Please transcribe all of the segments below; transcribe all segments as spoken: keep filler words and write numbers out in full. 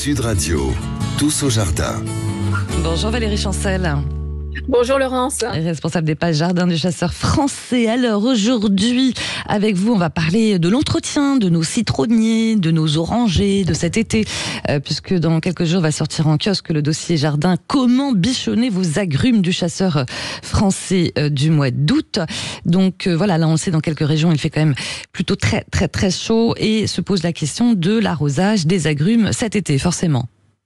Sud Radio, tous au jardin. Bonjour Valérie Chancel. Bonjour Laurence. Responsable des pages jardin du chasseur français. Alors aujourd'hui, avec vous, on va parler de l'entretien de nos citronniers, de nos orangers de cet été, euh, puisque dans quelques jours va sortir en kiosque le dossier jardin « Comment bichonner vos agrumes » du chasseur français euh, du mois d'août. Donc euh, voilà, là on le sait, dans quelques régions, il fait quand même plutôt très très très chaud et se pose la question de l'arrosage des agrumes cet été, forcément.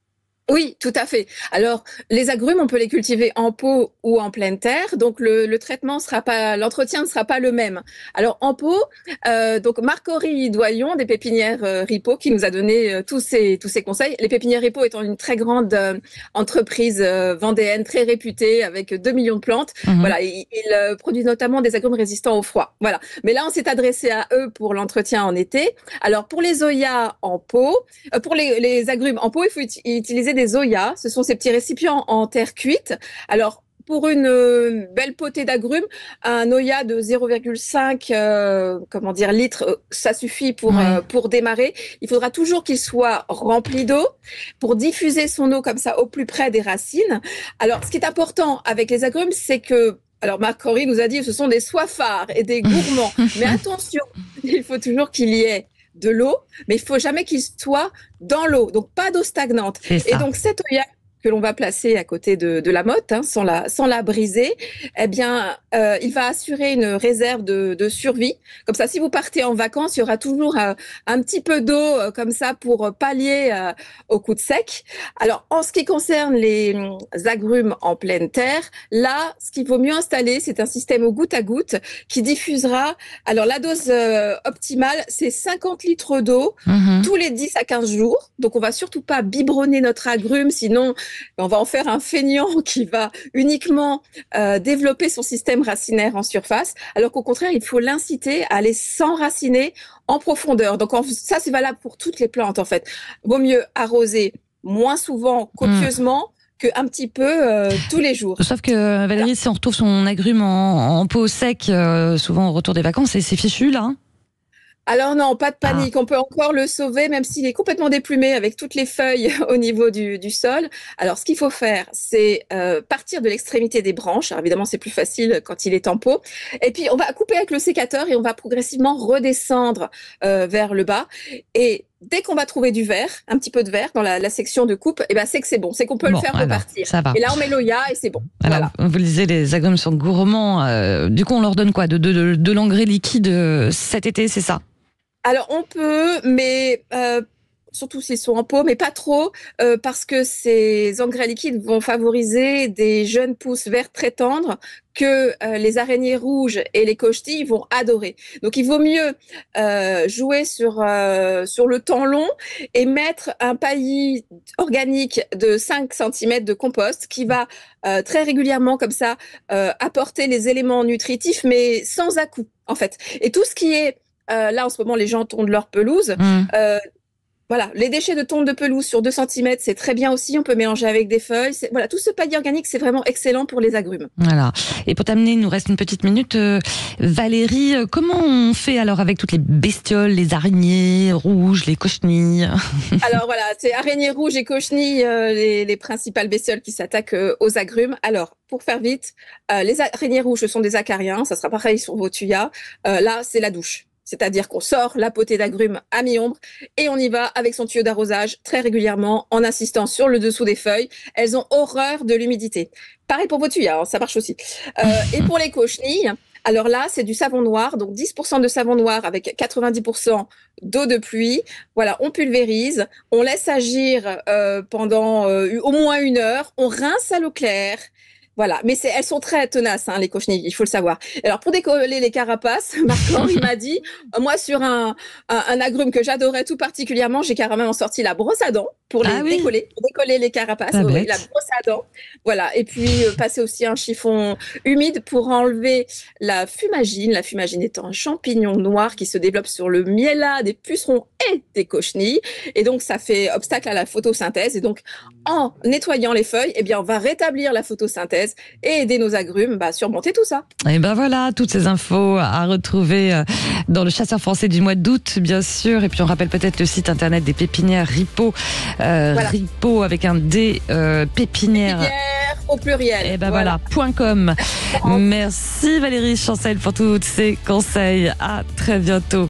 Oui, tout à fait. Alors, les agrumes, on peut les cultiver en pot ou en pleine terre. Donc, le, le traitement sera pas, l'entretien ne sera pas le même. Alors, en pot, euh, donc Marc-Henri Doyon des pépinières euh, Ripaud qui nous a donné euh, tous ces tous ces conseils. Les pépinières Ripaud étant une très grande euh, entreprise euh, vendéenne très réputée avec deux millions de plantes. Mmh. Voilà, ils il, euh, produisent notamment des agrumes résistants au froid. Voilà. Mais là, on s'est adressé à eux pour l'entretien en été. Alors, pour les zoyas en pot, euh, pour les, les agrumes en pot, il faut ut- utiliser des zoyas. Ce sont ces petits récipients en terre cuite. Alors, pour une euh, belle potée d'agrumes, un oya de zéro virgule cinq euh, comment dire litres, euh, ça suffit pour ouais. euh, pour démarrer. Il faudra toujours qu'il soit rempli d'eau pour diffuser son eau comme ça au plus près des racines. Alors, ce qui est important avec les agrumes, c'est que alors Marc-Henri nous a dit, ce sont des soifards et des gourmands. Mais attention, il faut toujours qu'il y ait de l'eau, mais il faut jamais qu'il soit dans l'eau, donc pas d'eau stagnante. Et donc cet oya que l'on va placer à côté de, de la motte, hein, sans la sans la briser, eh bien, euh, il va assurer une réserve de, de survie. Comme ça, si vous partez en vacances, il y aura toujours un, un petit peu d'eau euh, comme ça pour pallier euh, au coup de sec. Alors, en ce qui concerne les agrumes en pleine terre, là, ce qu'il vaut mieux installer, c'est un système au goutte à goutte qui diffusera. Alors, la dose euh, optimale, c'est cinquante litres d'eau mmh. tous les dix à quinze jours. Donc, on va surtout pas biberonner notre agrume, sinon on va en faire un feignant qui va uniquement euh, développer son système racinaire en surface, alors qu'au contraire, il faut l'inciter à aller s'enraciner en profondeur. Donc en, ça, c'est valable pour toutes les plantes en fait. Vaut mieux arroser moins souvent, copieusement, mmh. qu'un petit peu euh, tous les jours. Sauf que Valérie, voilà. Si on retrouve son agrume en, en pot sec, euh, souvent au retour des vacances, c'est fichu là hein. Alors non, pas de panique, ah. on peut encore le sauver même s'il est complètement déplumé avec toutes les feuilles au niveau du, du sol. Alors ce qu'il faut faire, c'est euh, partir de l'extrémité des branches. Alors évidemment, c'est plus facile quand il est en pot. Et puis on va couper avec le sécateur et on va progressivement redescendre euh, vers le bas. Et dès qu'on va trouver du vert, un petit peu de vert dans la, la section de coupe, eh ben c'est que c'est bon, c'est qu'on peut bon, le faire alors, repartir. Ça va. Et là on met l'oya et c'est bon. Alors, voilà. Vous le disiez, les agrumes sont gourmands. Euh, du coup, on leur donne quoi, de, de, de, de l'engrais liquide cet été, c'est ça? Alors on peut, mais euh, surtout s'ils sont en pot, mais pas trop, euh, parce que ces engrais liquides vont favoriser des jeunes pousses vertes très tendres que euh, les araignées rouges et les cochenilles vont adorer. Donc il vaut mieux euh, jouer sur euh, sur le temps long et mettre un paillis organique de cinq centimètres de compost qui va euh, très régulièrement comme ça euh, apporter les éléments nutritifs, mais sans à-coups en fait. Et tout ce qui est Euh, là, en ce moment, les gens tondent leur pelouse. Mmh. Euh, voilà, les déchets de tonte de pelouse sur deux centimètres, c'est très bien aussi. On peut mélanger avec des feuilles. C'est, voilà, tout ce paillis organique, c'est vraiment excellent pour les agrumes. Voilà. Et pour t'amener, il nous reste une petite minute. Euh, Valérie, comment on fait alors avec toutes les bestioles, les araignées rouges, les cochenilles? Alors voilà, c'est araignées rouges et cochenilles, euh, les, les principales bestioles qui s'attaquent euh, aux agrumes. Alors, pour faire vite, euh, les araignées rouges, ce sont des acariens. Ça sera pareil sur vos tuyas. Euh, là, c'est la douche. C'est-à-dire qu'on sort la potée d'agrumes à mi-ombre et on y va avec son tuyau d'arrosage très régulièrement en insistant sur le dessous des feuilles. Elles ont horreur de l'humidité. Pareil pour vos tuyas, hein, ça marche aussi. Euh, et pour les cochenilles, alors là, c'est du savon noir, donc dix pour cent de savon noir avec quatre-vingt-dix pour cent d'eau de pluie. Voilà, on pulvérise, on laisse agir euh, pendant euh, au moins une heure, on rince à l'eau claire. Voilà, mais c'est, elles sont très tenaces, hein, les cochenilles, il faut le savoir. Alors, pour décoller les carapaces, Marc-Henri m'a dit, euh, moi, sur un, un, un agrume que j'adorais tout particulièrement, j'ai carrément sorti la brosse à dents pour les ah oui. décoller, pour décoller les carapaces, ah oui, la brosse à dents. Voilà, et puis euh, passer aussi un chiffon humide pour enlever la fumagine, la fumagine étant un champignon noir qui se développe sur le miellat des pucerons et des cochenilles. Et donc, ça fait obstacle à la photosynthèse. Et donc, en nettoyant les feuilles, eh bien, on va rétablir la photosynthèse et aider nos agrumes bah, à surmonter tout ça. Et ben voilà, toutes ces infos à retrouver dans le chasseur français du mois d'août, bien sûr. Et puis, on rappelle peut-être le site internet des pépinières Ripaud. Euh, Voilà. Ripo avec un D, euh, pépinière. Pépinière au pluriel. Et ben voilà, point .com. Merci Valérie Chancel pour tous ces conseils. À très bientôt.